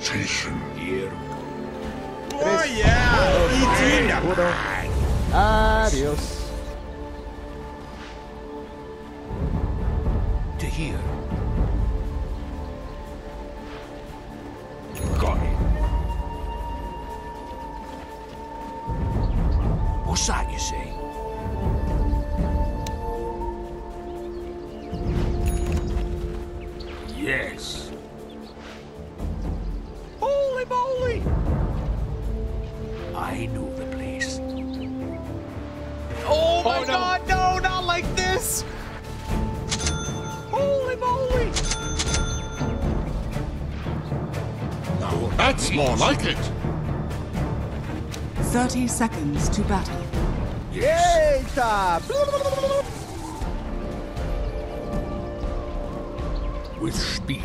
Reputation. Here. Oh yeah! Easy. Uno. Adiós. To here. Got it. What's that you say? Yes. Holy moly! I know the place. Oh my god, no, not like this! Holy moly! Now that's more like it. 30 seconds to battle. Eita! With speed.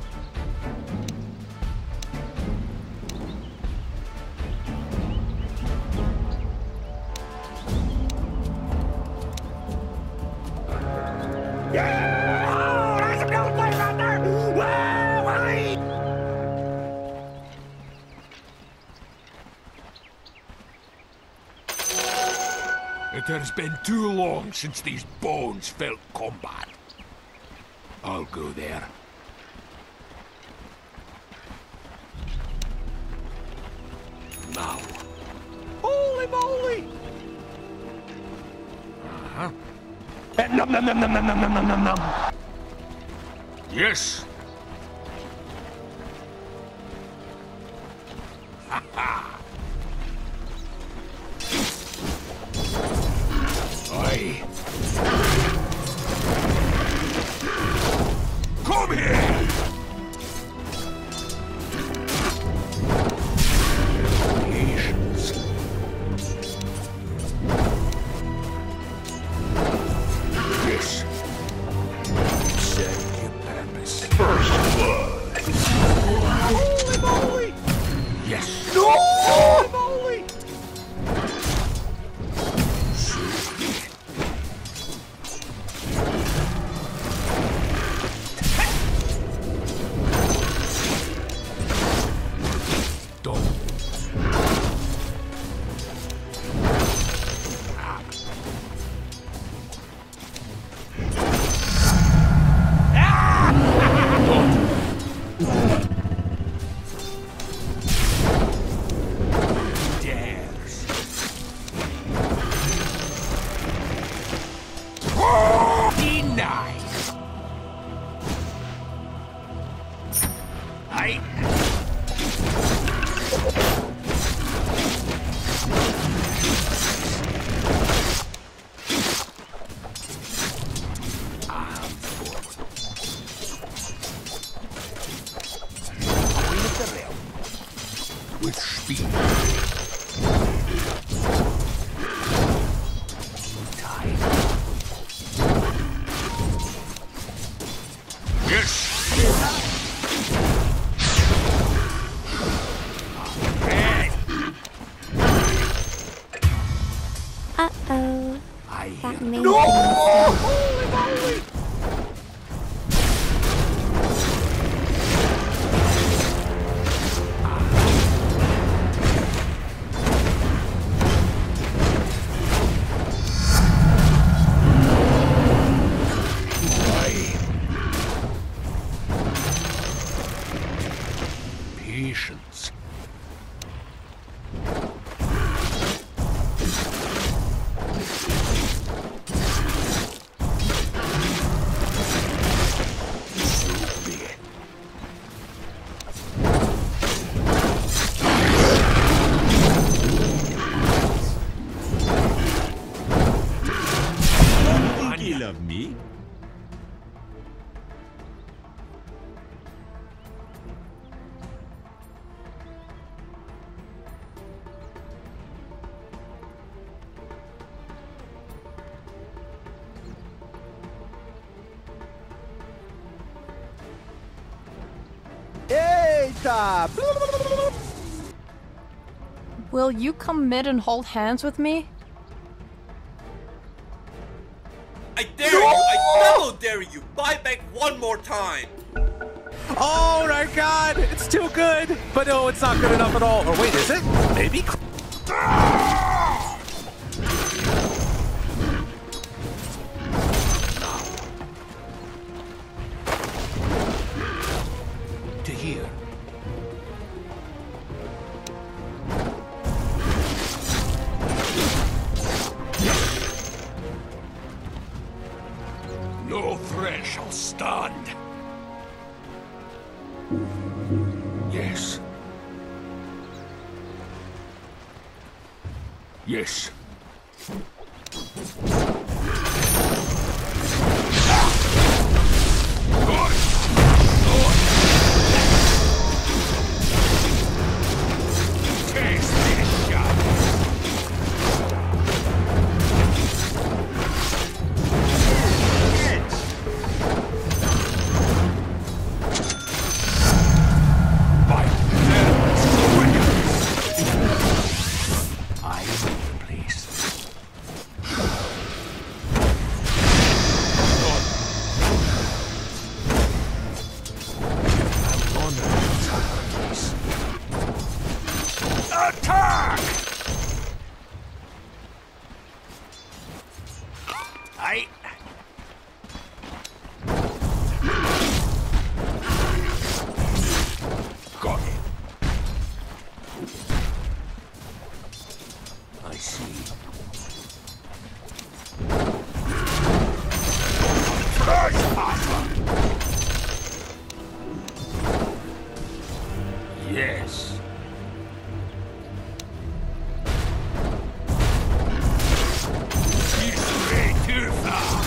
It has been too long since these bones felt combat. I'll go there. Now. Holy moly! Uh-huh. Nom nom nom nom nom nom nom nom nom. Yes. Ha ha. Aye. Come here. Patience. Yes. Serve your purpose. First blood. Holy moly! Yes. Holy moly! With speed. Time. Yes. Uh-oh. I That may No! have Holy moly! Patience. So be it. Think you love me? Eita! Will you come mid and hold hands with me? I dare you! I double dare you! Buy back one more time! Oh my god, it's too good. But no, it's not good enough at all. Or wait, is it? Maybe? To here. No threat shall stand. Yes. Yes. Taste this shot. By Theros the I know the place. Attack! Aye. Got it. I see. Trespasser! Yes. He's way too far.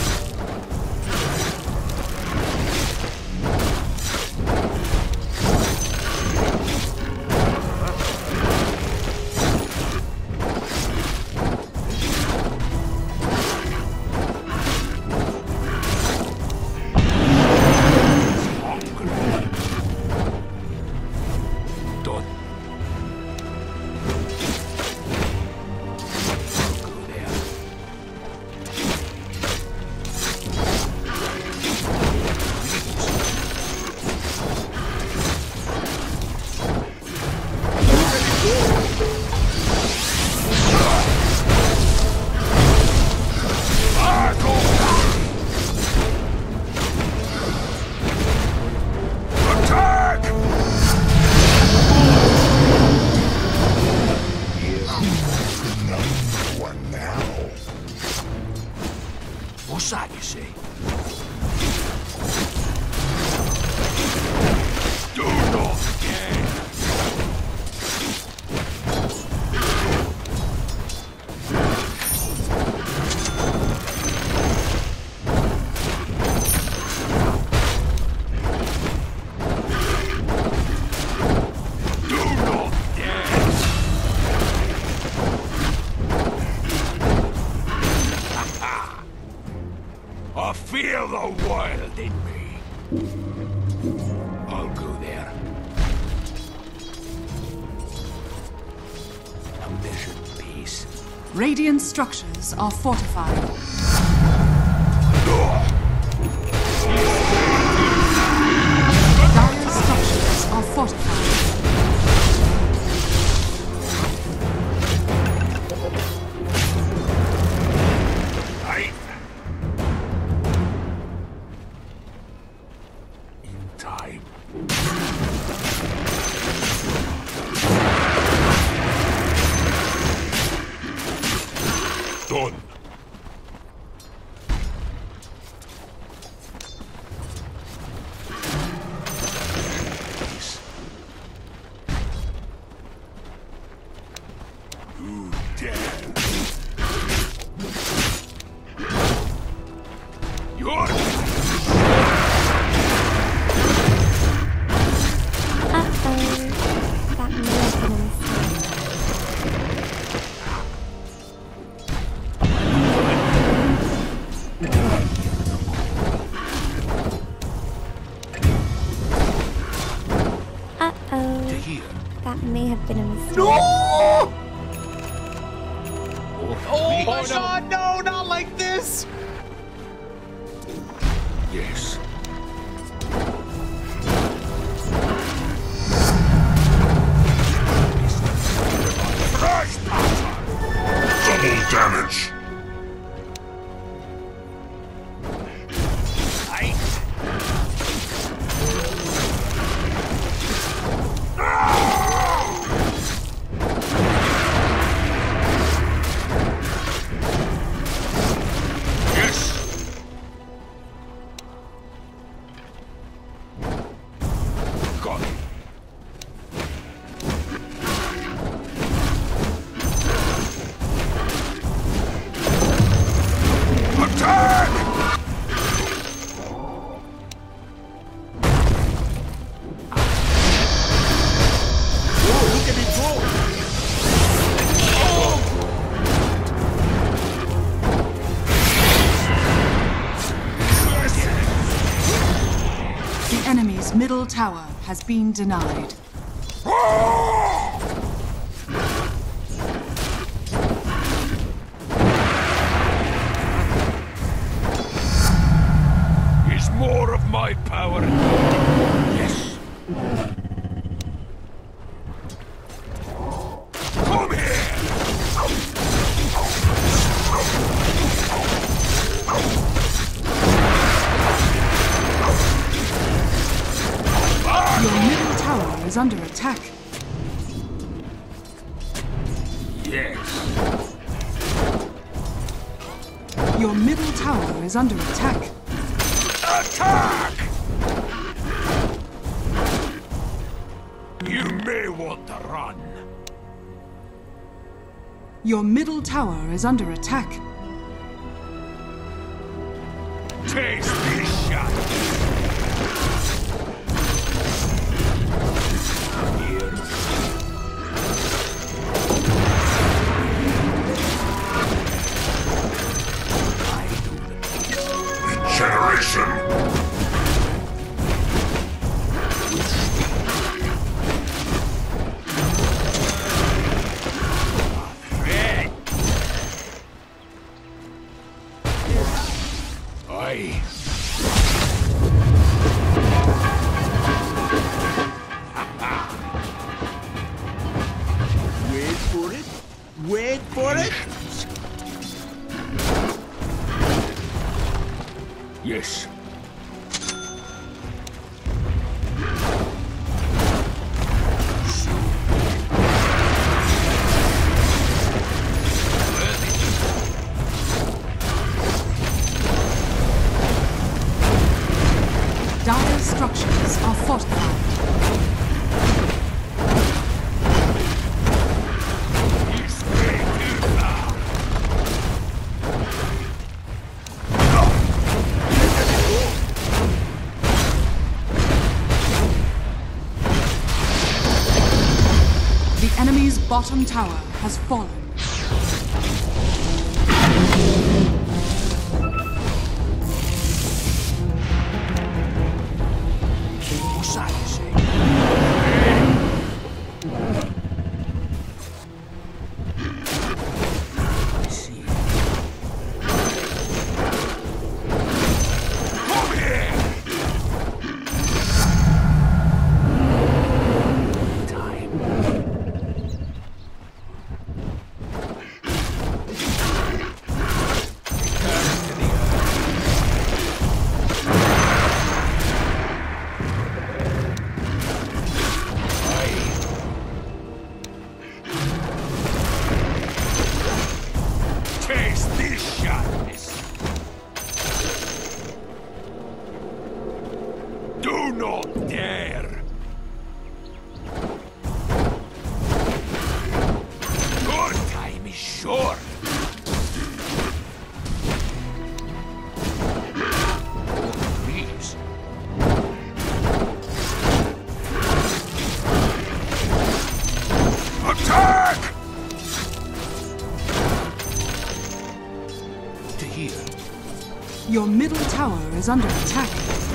Done. Go there. Attack! One now. What's that you say? Do not dare! Do not dare! I feel the wild in me. I'll go there. A measured pace. Radiant structures are fortified. Dire structures are fortified. Aye. In time. Done. Who dare? You're That may have been a mistake. Uh-oh. to here. That may have been a mistake. No! Oh, my god, no, not like this! Yes. tower has been denied. Is more of my power? Yes. Come here! Your middle tower is under attack. Yes. Your middle tower is under attack. Attack! You may want to run. Your middle tower is under attack. Taste this shot. Here. Regeneration. Red. Aye. Wait for it. Wait for it. Yes. Dire structures are fortified. He's way too far. The enemy's bottom tower has fallen. Taste this sharpness. Do not dare. Your time is short. Please. Attack! To here. Your middle tower is under attack.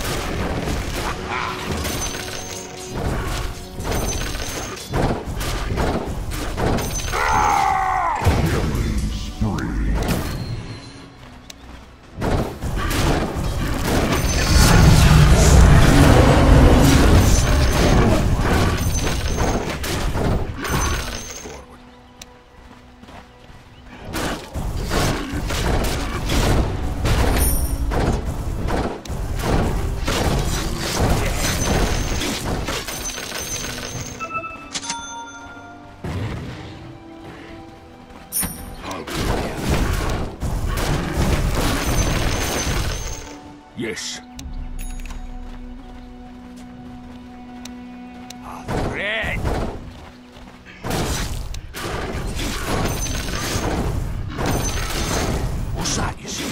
Yes. Red. What's that you see?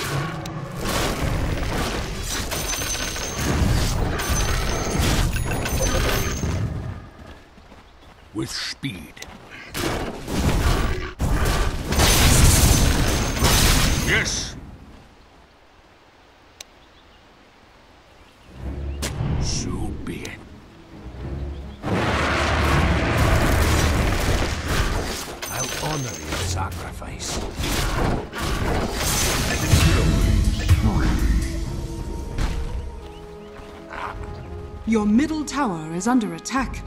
With speed. Yes. So be it. sacrifice. Your middle tower is under attack.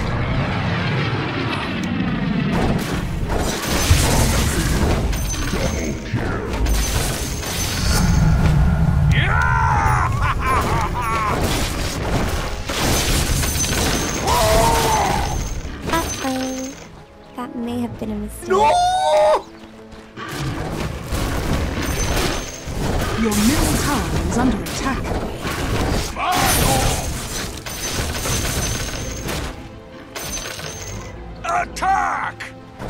Uh-oh. That may have been a mistake. Your middle tower is under attack. Attack!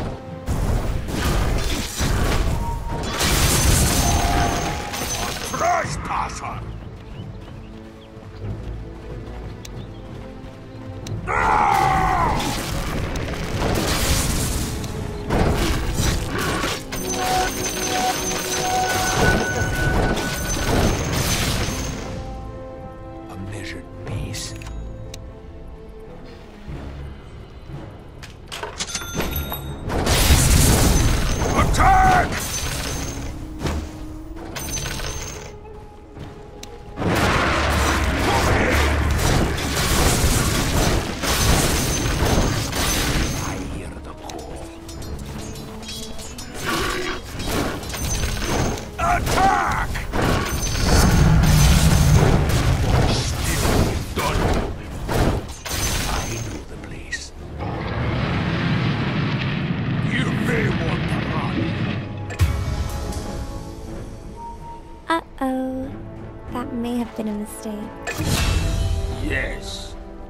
Trespasser! A measured pace. Attack! I hear the call. Attack! Still done. I know the place. You may want to run. Uh-oh. That may have been a mistake. Yes.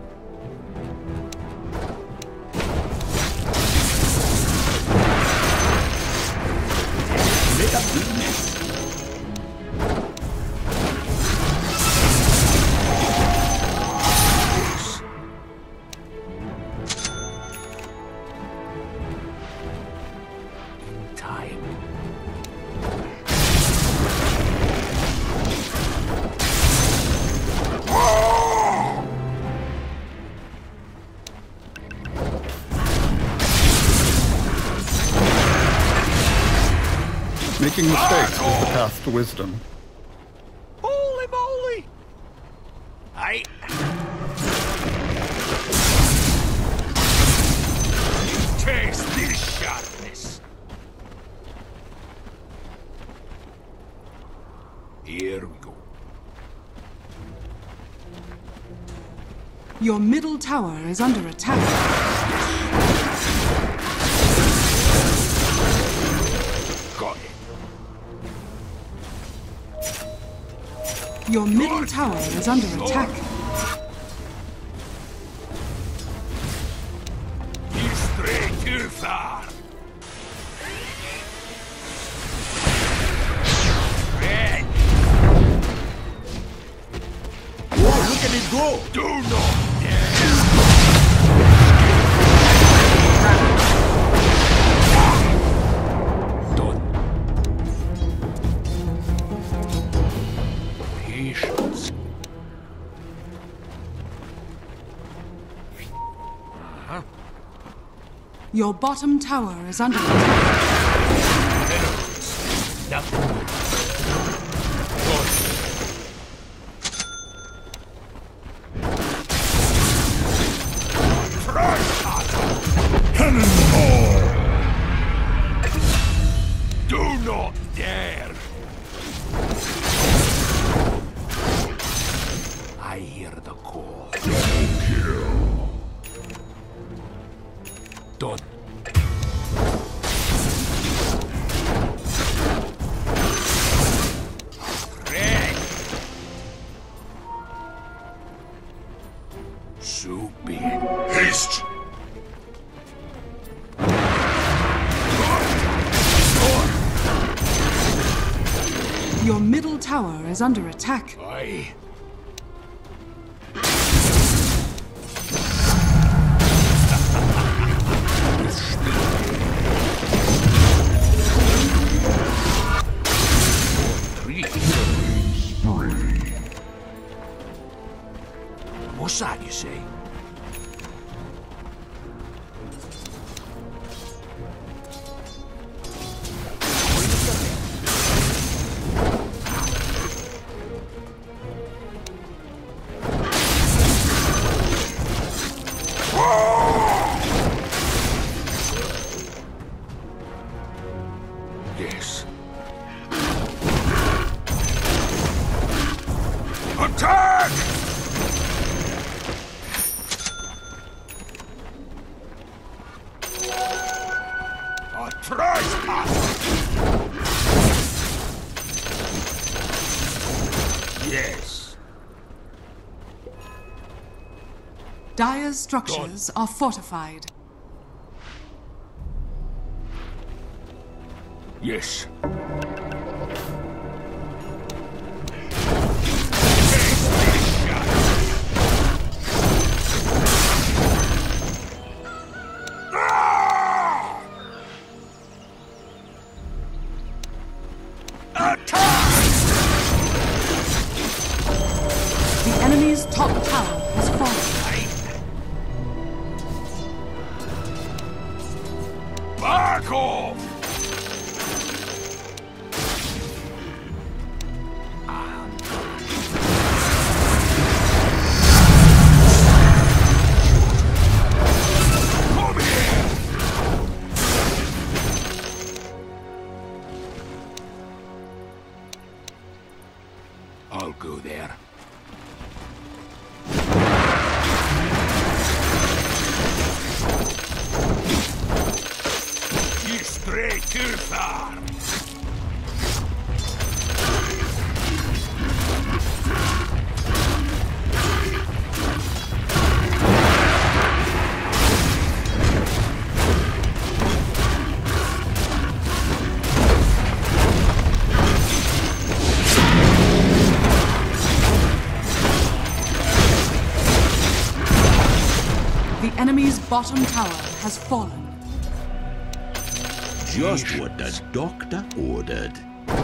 Make a big mess. In time. Making mistakes is the path to wisdom. Holy moly! I. Taste this sharpness. Here we go. Your middle tower is under attack. Got it. Your middle tower is under attack. You stray too far. Red, Whoa, look at it go! do not dare. Done. Patience. Your bottom tower is under attack. Nothing. Cannonball! Do not dare! I hear the call. Double kill. Done. Red. So be it. Haste. Your middle tower is under attack. Aye. What's that you say? A trespass! Yes. Dire's structures are fortified. Yes. The enemy's top tower has fallen. Back off! Come here! I'll go there. You stray too far. The enemy's bottom tower has fallen. Just what the doctor ordered.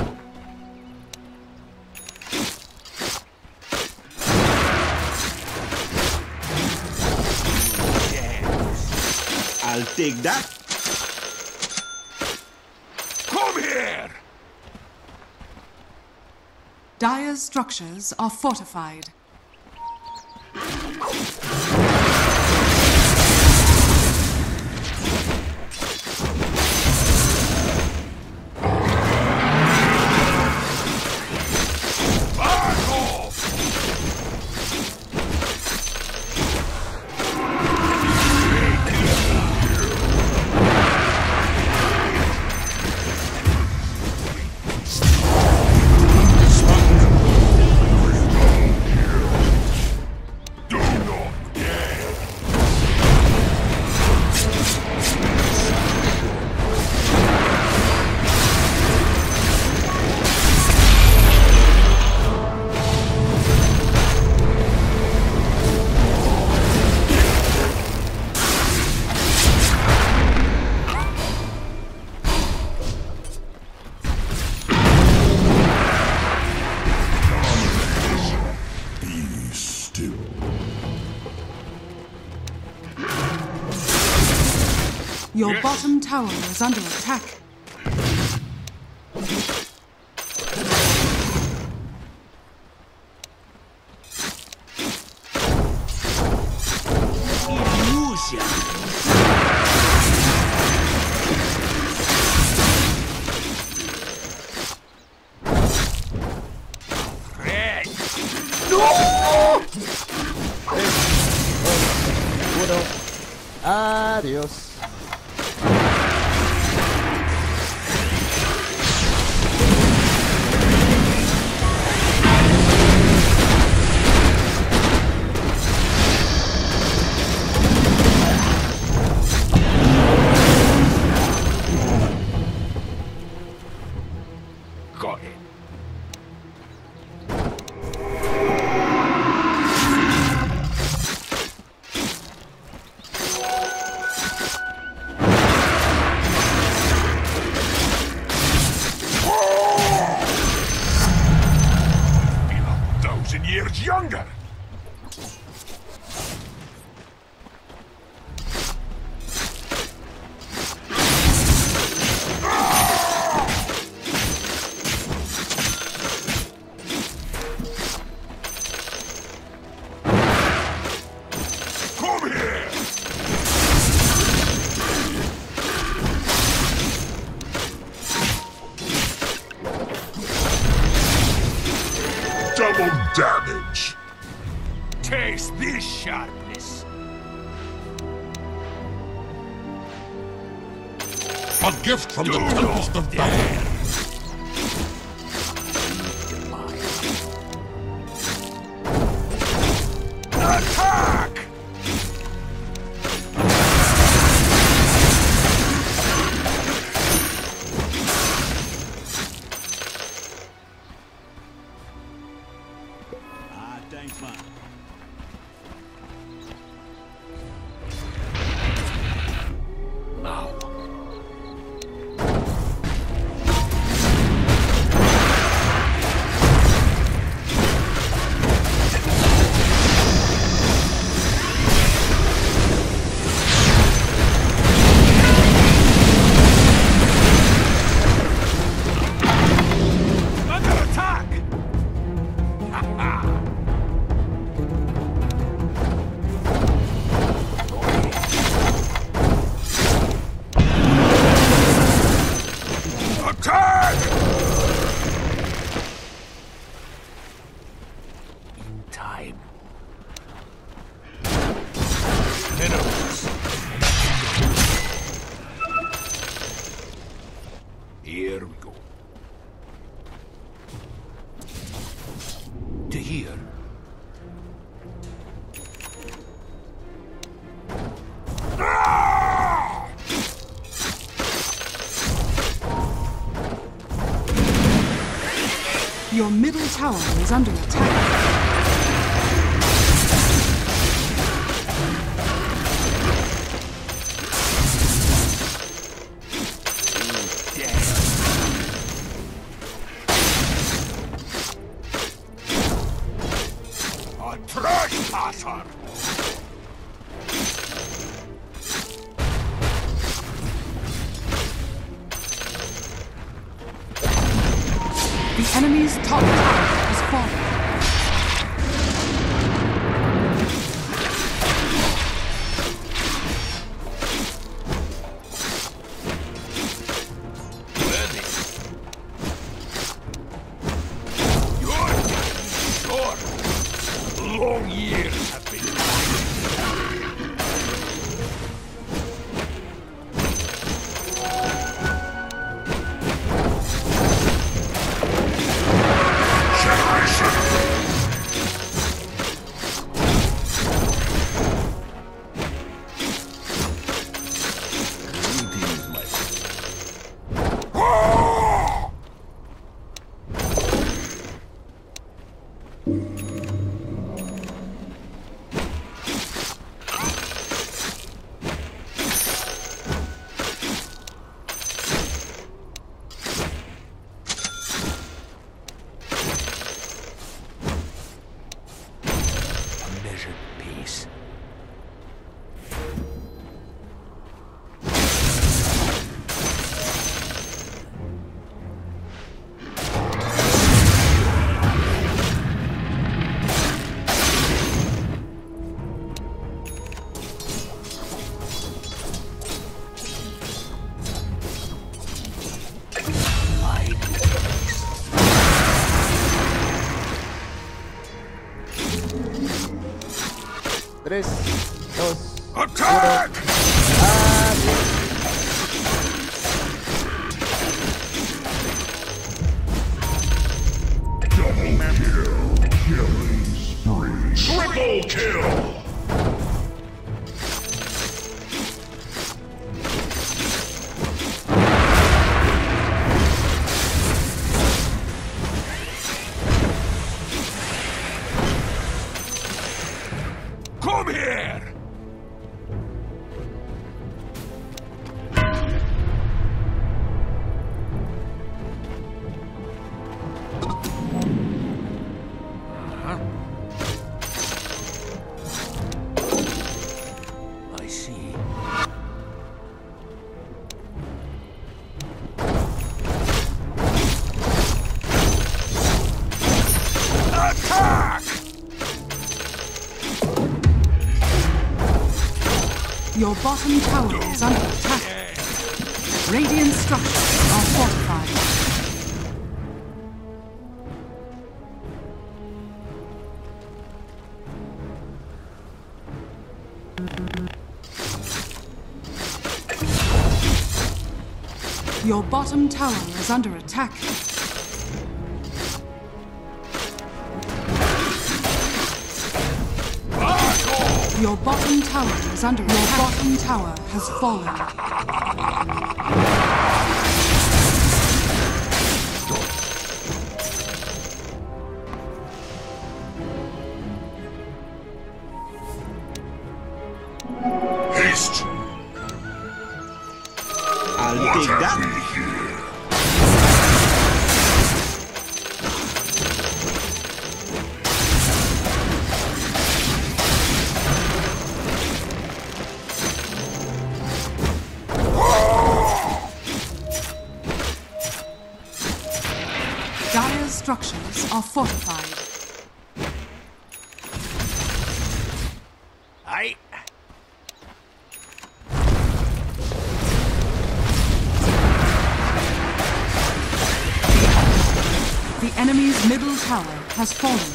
I'll take that. Come here! Dire's structures are fortified. Back off! Do not dare! Be still. Your Yes. bottom tower is under attack. Illusion. Red! Uno. Adiós. Got it. Feel 1,000 years younger. Come here! Double damage! Taste this sharpness! A gift from the Tempest of Battle. Attack! Ah, thanks, man. Now. Under attack! Attack! In time. Enemies. Here we go. To here. Ah! Your middle tower is under attack. A trespasser! The enemy's top tower is falling. Ready. Your time is short. Long years have been a measured pace. Tres, dos, Attack! Triple kill! Come here! I see. Attack! Your bottom tower is under attack. Radiant structures are fortified. Your bottom tower is under attack. Your bottom tower is under attack. Your bottom tower has fallen. Haste! I'll take that. Dire's structures are fortified. Aye. The enemy's middle tower has fallen.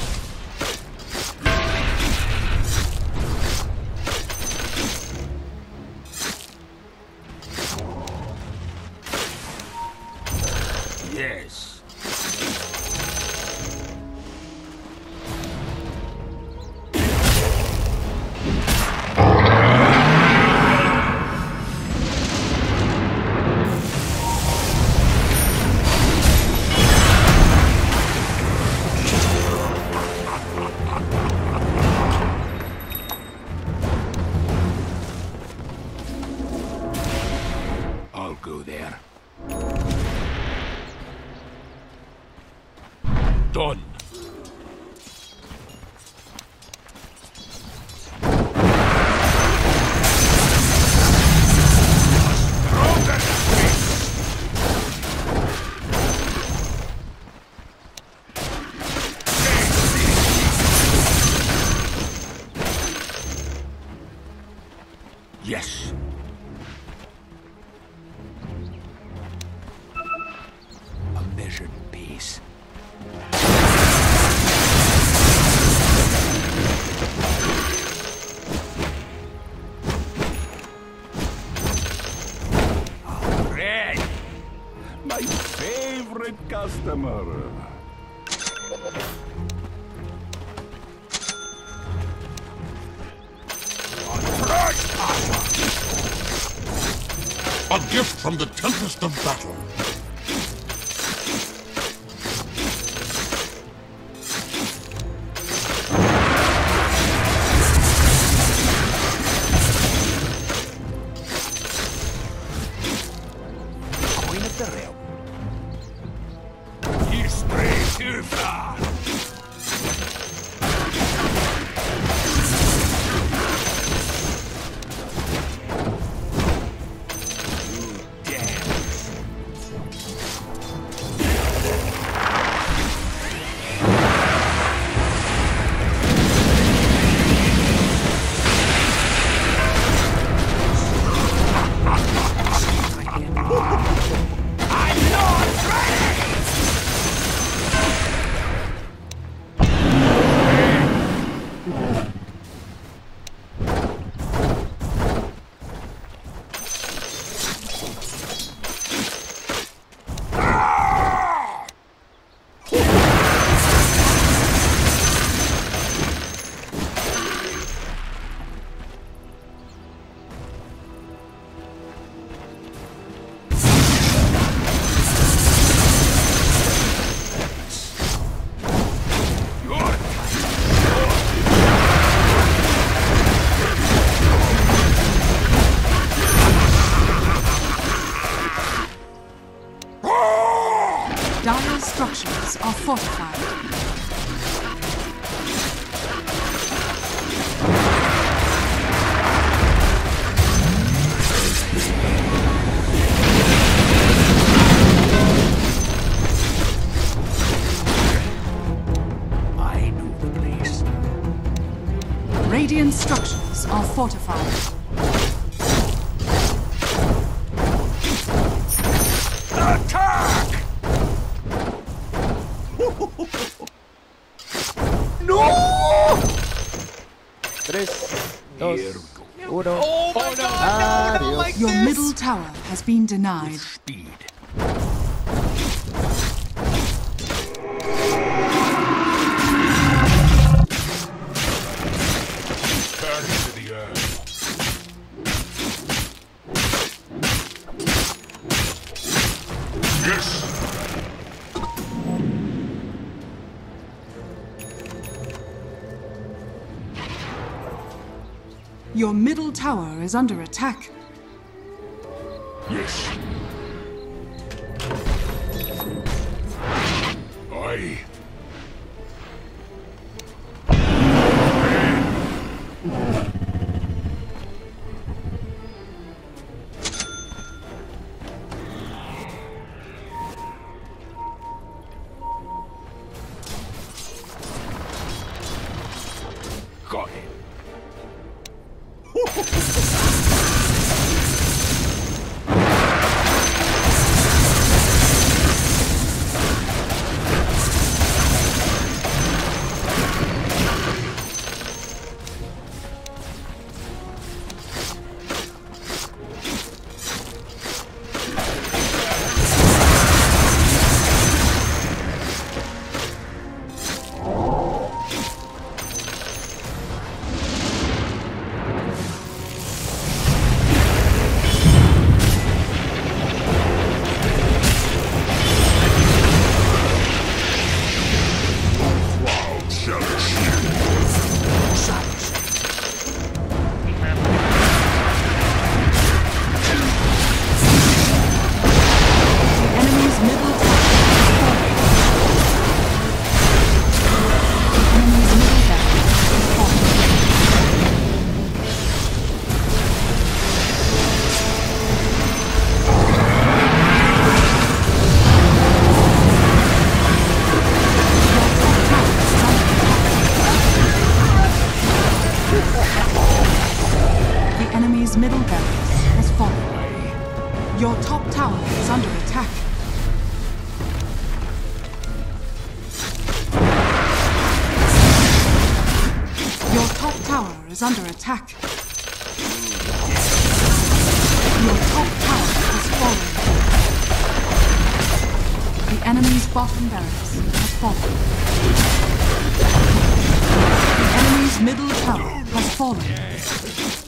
Yes. I'll go there. Done. Yes. A measured pace. Red! My favorite customer. A gift from the Tempest of Battle. Coin of the realm. You stray too far. Dire's structures are fortified. I know the place. Radiant structures are fortified. Attack! No! 3, 2, 1. Oh my god! Adios. Oh my Your middle tower has been denied. Speed. Turn to the earth. Yes. Your middle tower is under attack. Yes. Aye. Got it. Middle barracks has fallen. Your top tower is under attack. Your top tower is under attack. Your top tower has fallen. The enemy's bottom barracks has fallen. The enemy's middle tower has fallen.